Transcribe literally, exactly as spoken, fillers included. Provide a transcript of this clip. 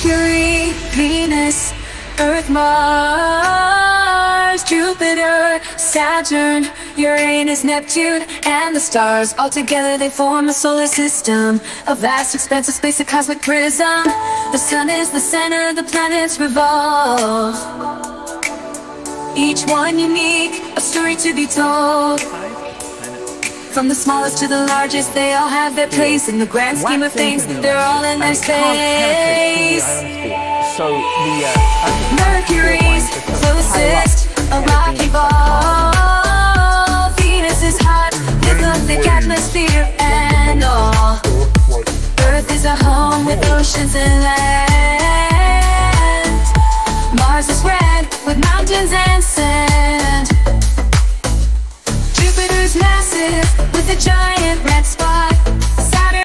Mercury, Venus, Earth, Mars, Jupiter, Saturn, Uranus, Neptune, and the stars. All together they form a solar system, a vast expanse of space, a cosmic prism. The sun is the center, the planets revolve, each one unique, a story to be told. From the smallest to the largest, they all have their place in the grand scheme of things. They're all in their space. So the uh, Mercury's closest, a rocky ball. Venus is hot with a thick atmosphere and all. Earth is a home with oceans and land. Mars is red with mountains and sand. Jupiter's massive with a giant red spot.